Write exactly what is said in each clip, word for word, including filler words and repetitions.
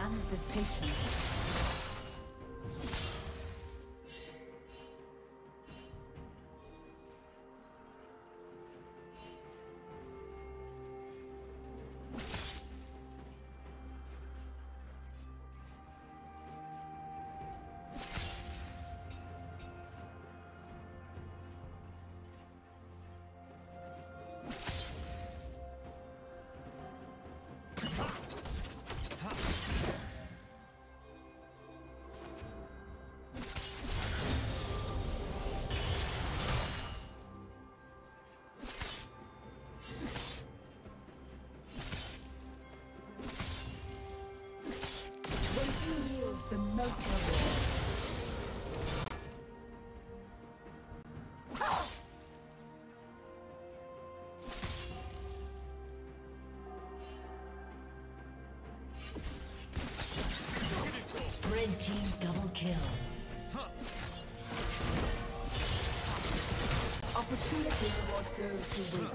Manners is patience. The most reward. Red team double kill. Opportunity rewards those who win.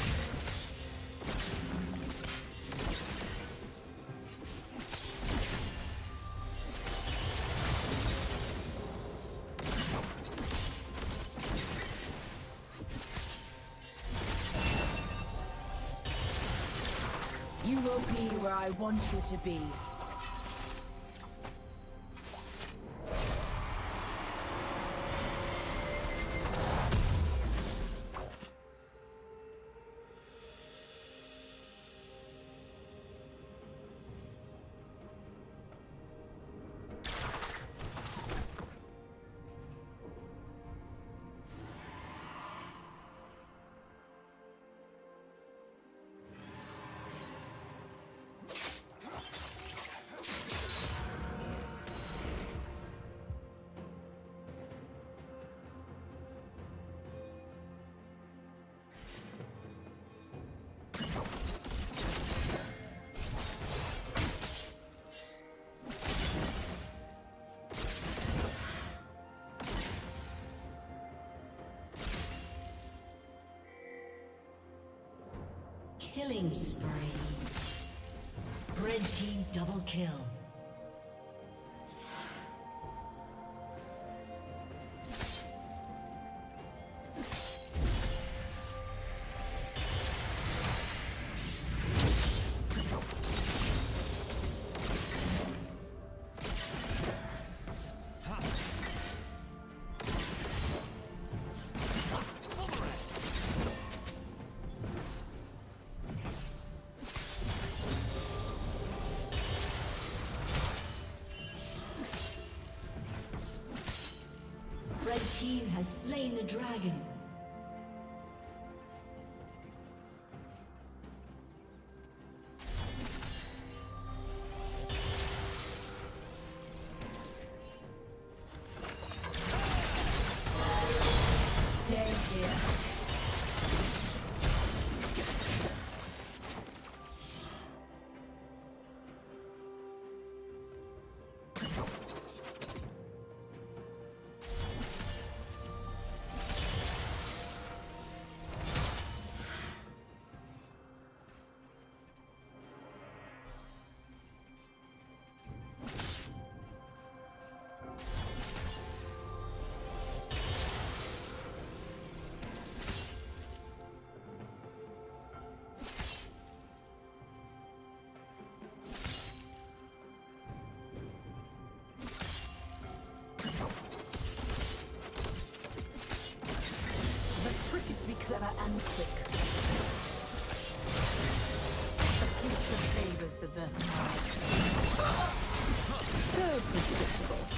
You will be where I want you to be. Killing spree. Red team double kill. Red team has slain the dragon. Stay here. Clever and quick. The future favors the versatile. So predictable.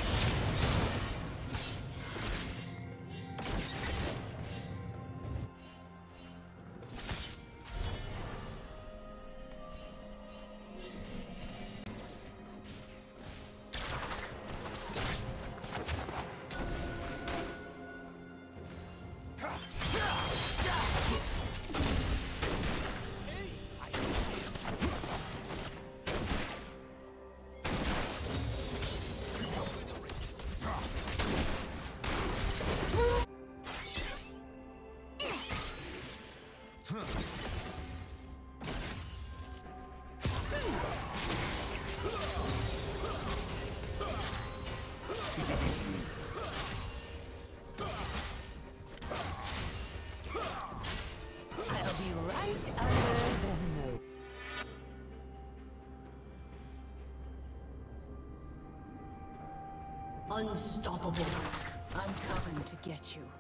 Unstoppable. I'm coming to get you.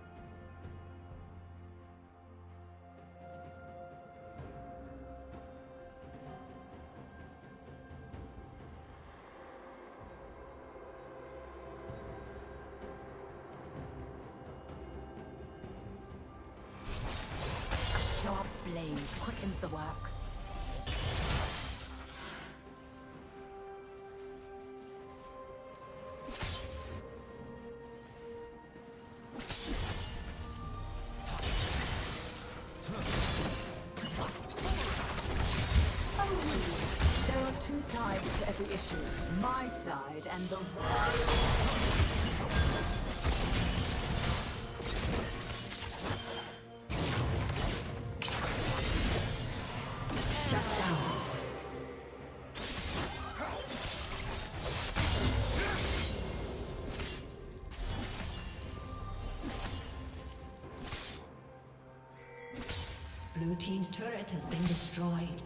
A sharp blade quickens the work. Two sides to every issue. My side and the Shut down. Blue team's turret has been destroyed.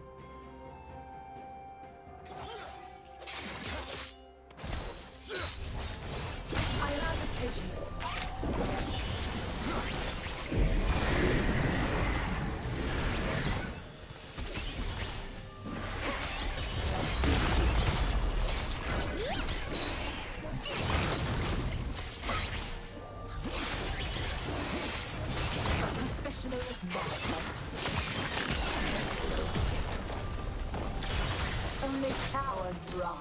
Only cowards run.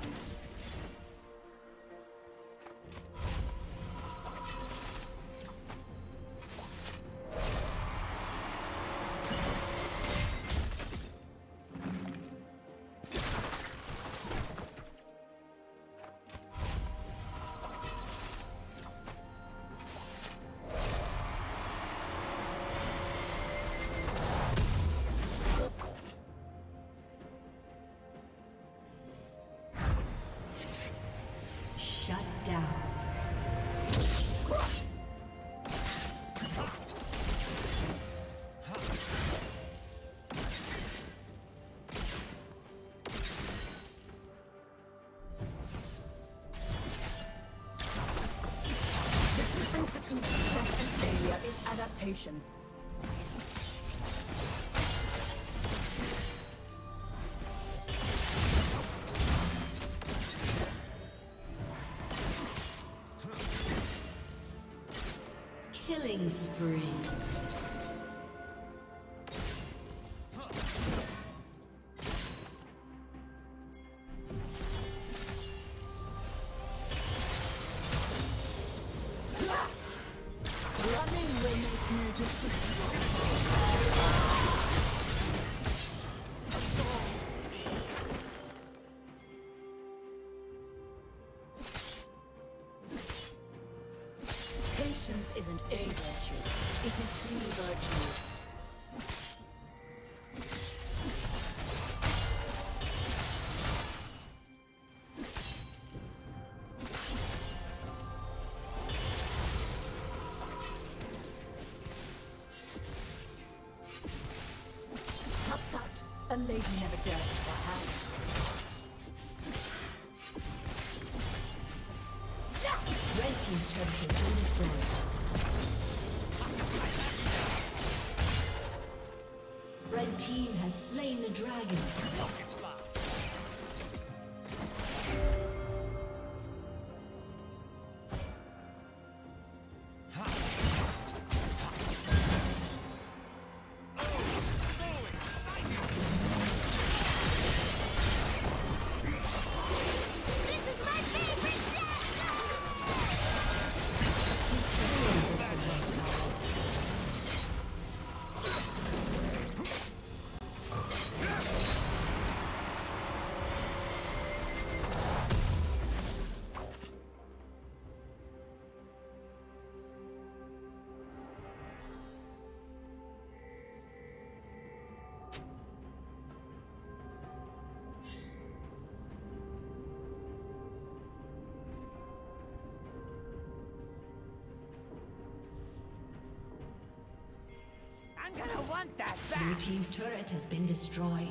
Shut down. The difference between success and failure is adaptation. Killing spree. Running will make me disappear. Patience isn't a virtue, it is the virtue. Tut tut, a lady never dirties her hands. Red team's turret has been destroyed. Red team has slain the dragon. I'm gonna want that back! Blue team's turret has been destroyed.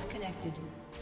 Disconnected.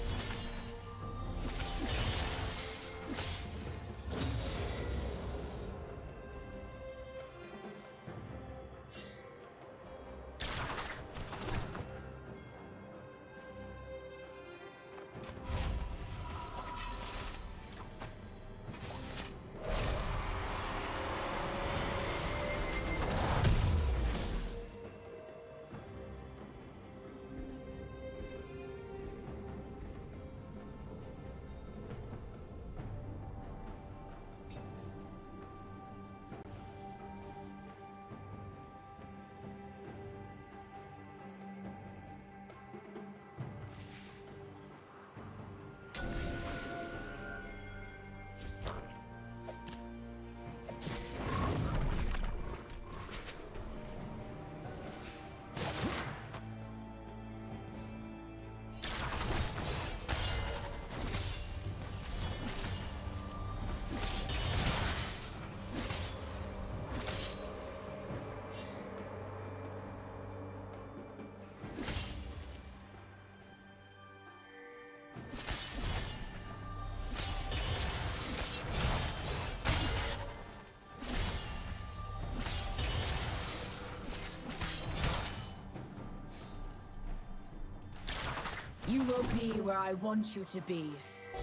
You will be where I want you to be.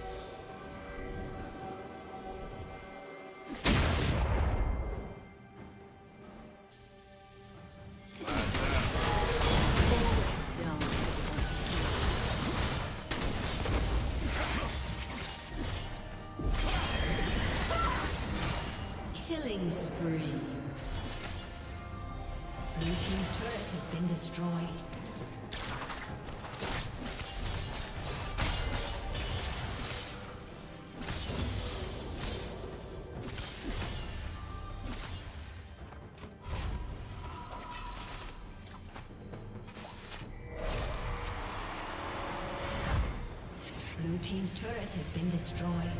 Killing spree. Blue team's turret has been destroyed. Blue team's turret has been destroyed.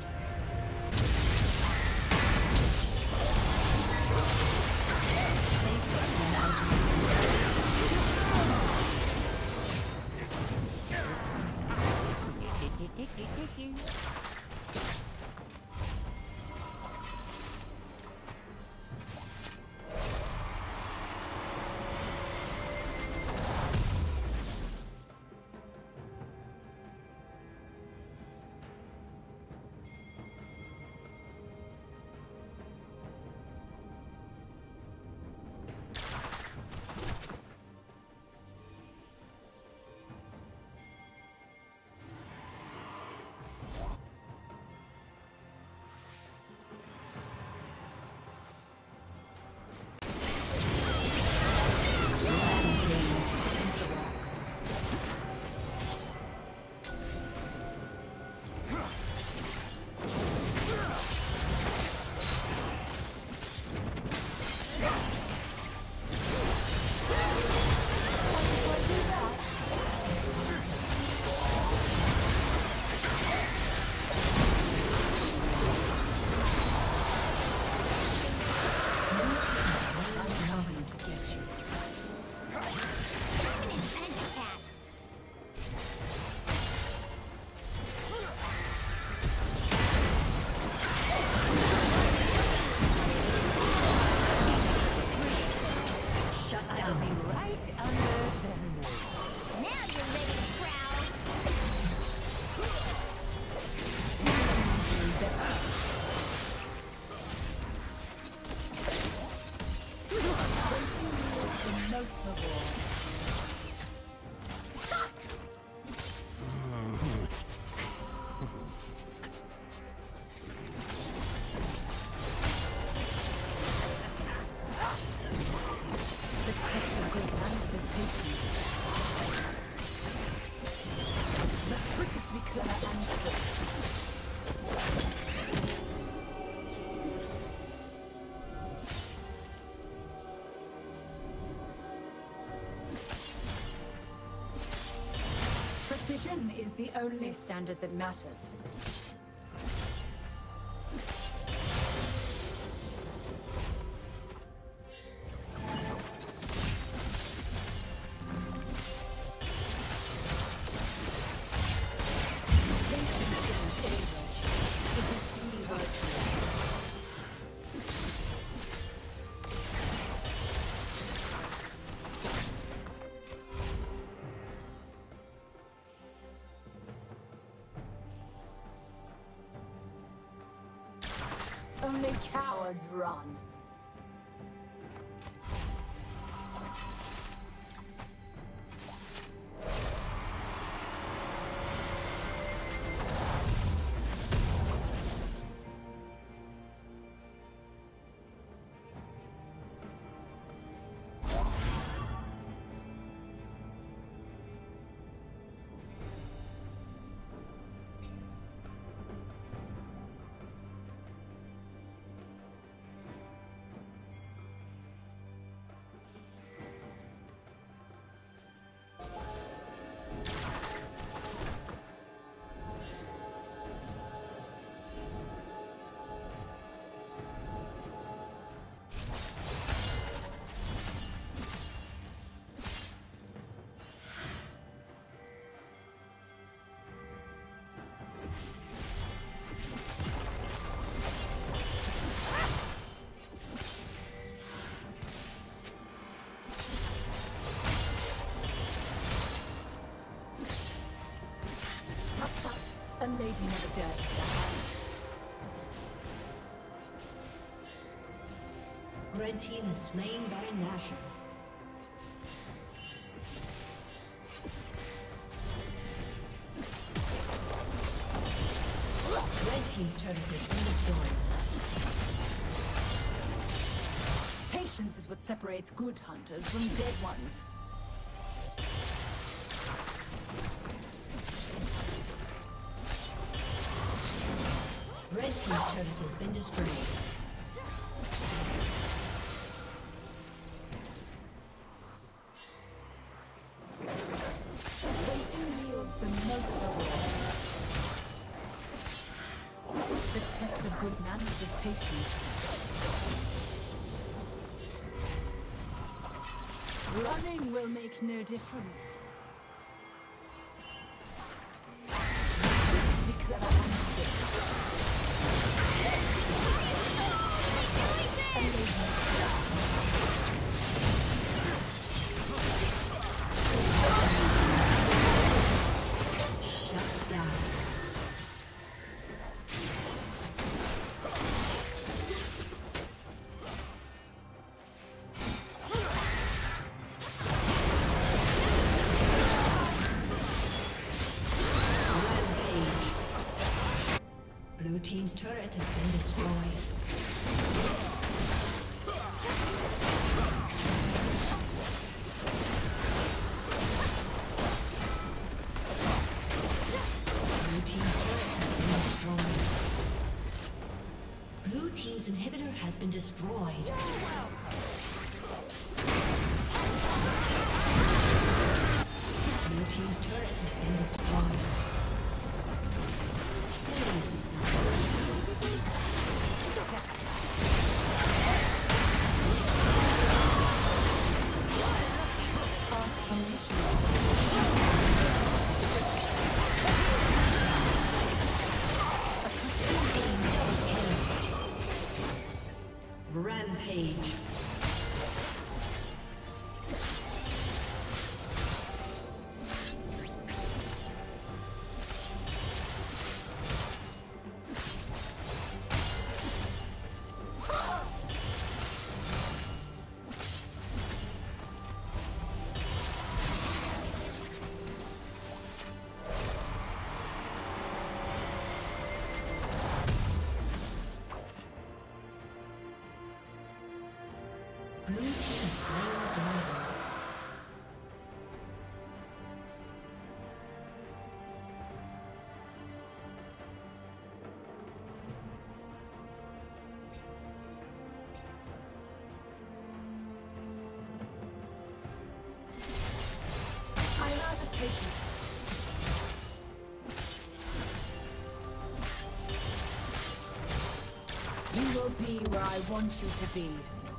Precision is the only standard that matters. Only cowards run. A lady never dared to stand. Red team has slain Baron Nashor. Red team's turret has been destroyed. Patience is what separates good hunters from dead ones. Red team's turret has been destroyed. Waiting yields the most reward. The test of good manners is patience. Running will make no difference. Be clever and quick. Blue team's turret has been destroyed. Blue team's turret has been destroyed. Blue team's inhibitor has been destroyed. Blue team's turret has been destroyed. Rampage. Blue team slain the dragon. I'm out of patience. You will be where I want you to be.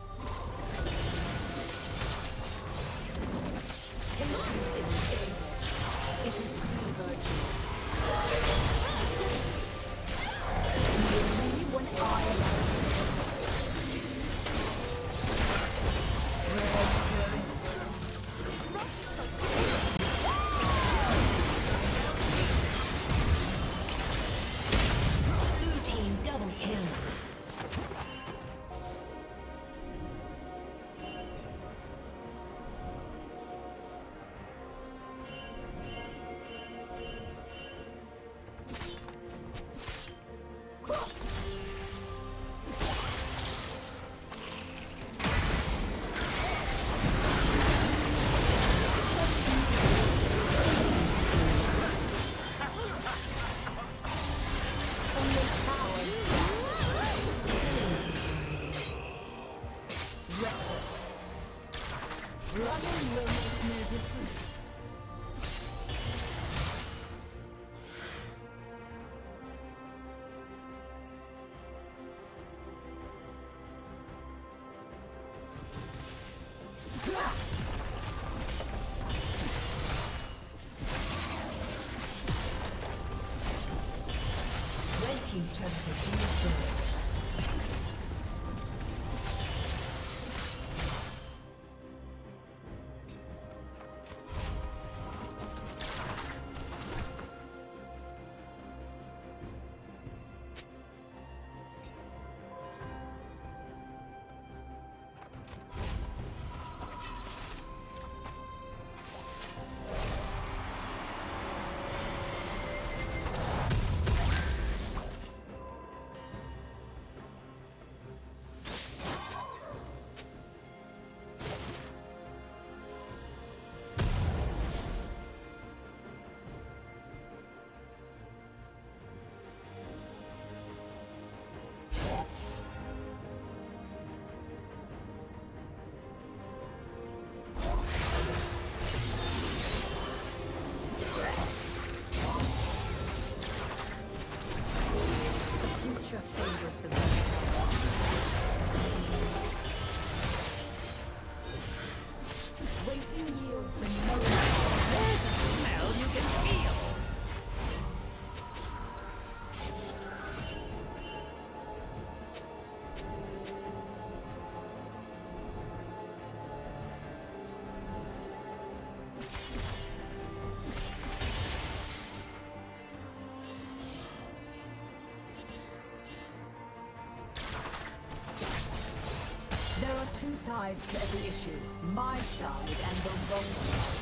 Patience is able. It is the virtue. You when I Blue team double kill. team's turret has been destroyed. Two sides to every issue. My side and the wrong side.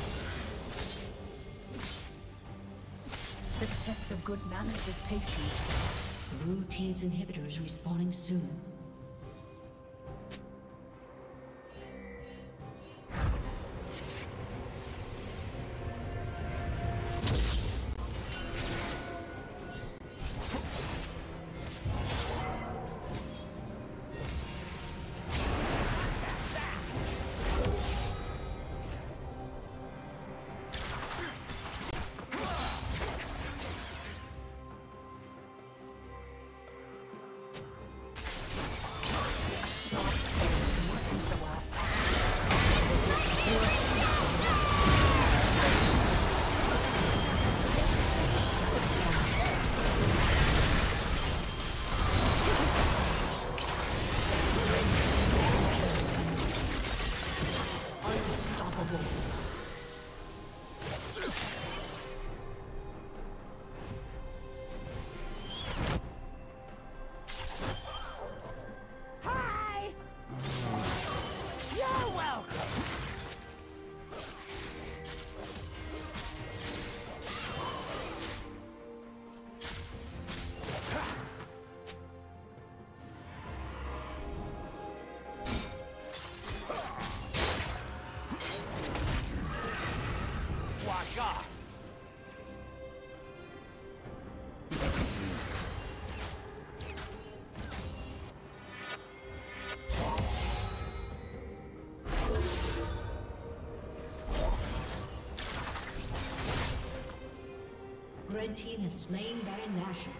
The test of good manners is patience. Blue team's inhibitor is respawning soon. Red team has slain Baron Nashor.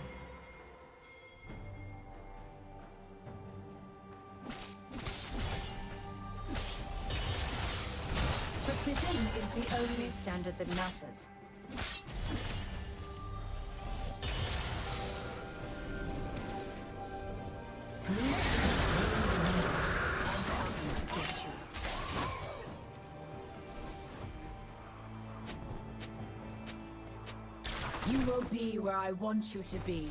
Precision is the only standard that matters. You will be where I want you to be.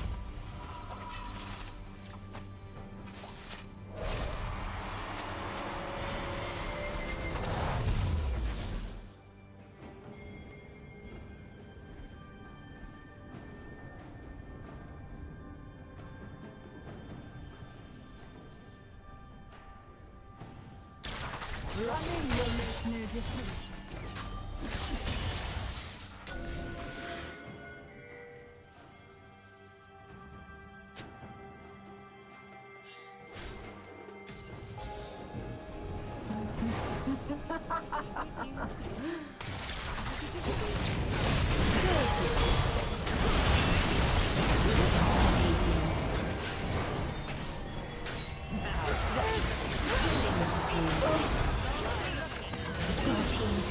Running will make no difference. Blue team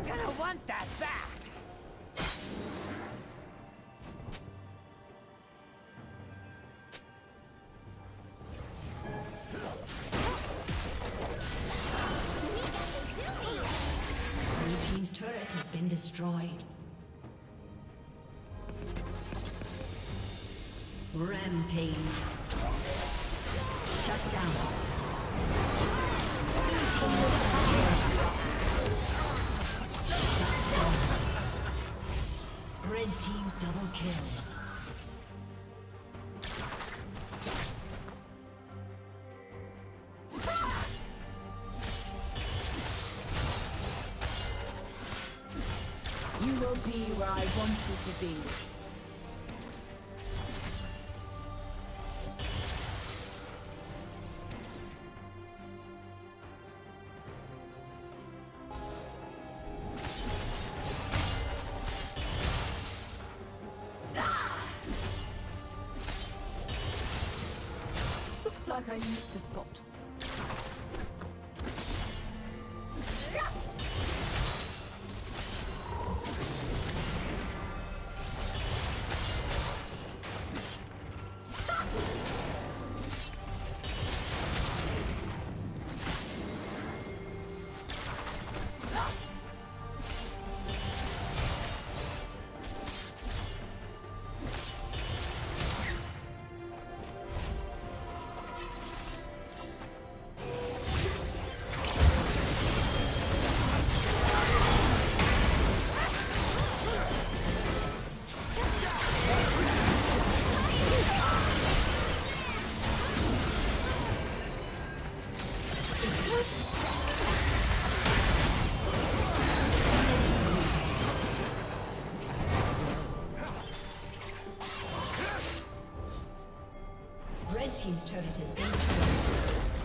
I'm gonna want that back! Blue team's turret has been destroyed. Rampage. Shut down. Red team double kill. You will be where I want you to be. Looks like I missed a spot. Red team's turret has been destroyed.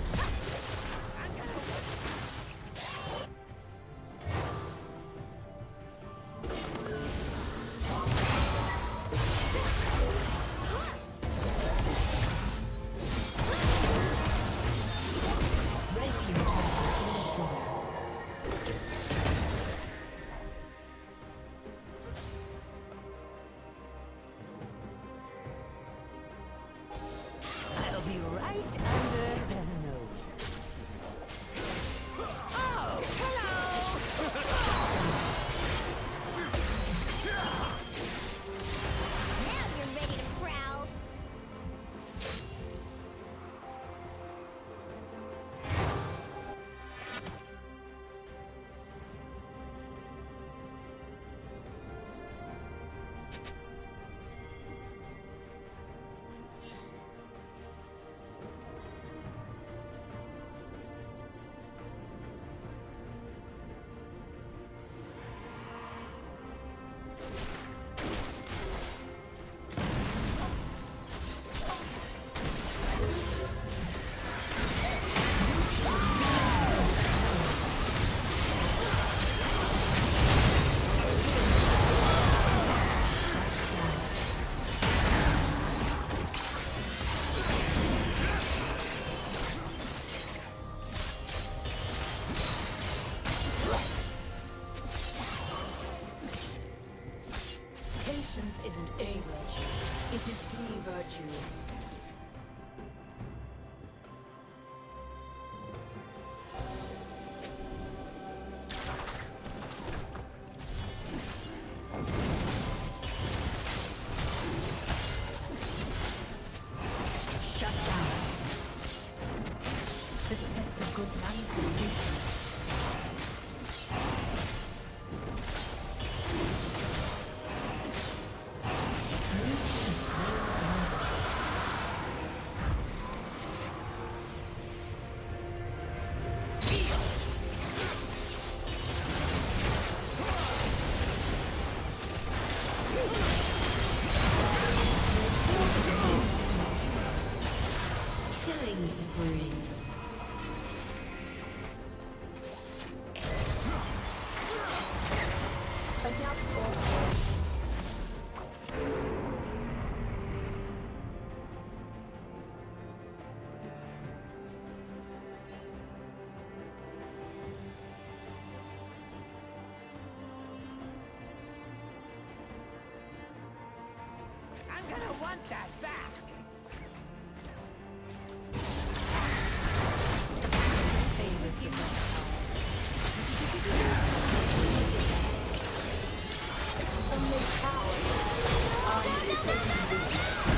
Be right under the nose. Oh, hello! Now you're ready to prowl. Patience isn't a virtue, it is the virtue. Shut down. The test of good manners is patience. Killing spree. Adapt or I'm gonna want that back. Save is the best Only cowards are